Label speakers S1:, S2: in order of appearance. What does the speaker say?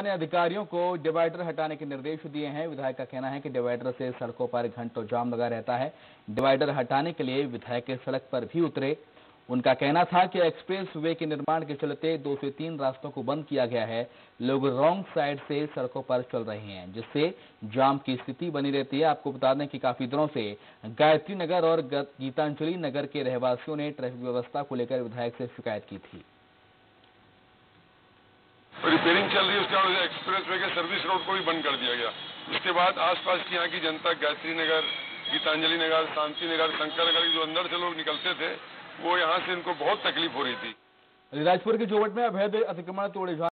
S1: ने अधिकारियों को डिवाइडर हटाने के निर्देश दिए हैं। विधायक का कहना है कि डिवाइडर से सड़कों पर घंटों जाम लगा रहता है। डिवाइडर हटाने के लिए विधायक सड़क पर भी उतरे। उनका कहना था कि एक्सप्रेस वे के निर्माण के चलते 2 से 3 रास्तों को बंद किया गया है। लोग रॉन्ग साइड से सड़कों पर चल रहे हैं, जिससे जाम की स्थिति बनी रहती है। आपको बता दें कि काफी दिनों से गायत्री नगर और गीतांजलि नगर के रहवासियों ने ट्रैफिक व्यवस्था को लेकर विधायक से शिकायत की थी।
S2: रिपेयरिंग चल रही है, उसके बाद एक्सप्रेस वे के सर्विस रोड को भी बंद कर दिया गया। इसके बाद आसपास की यहाँ की जनता गायत्री नगर, गीतांजलि नगर, शांति नगर, शंकर नगर के जो अंदर से लोग निकलते थे, वो यहाँ से इनको बहुत तकलीफ हो रही थी।
S1: अलीराजपुर के जोवट में अवैध अतिक्रमण तोड़े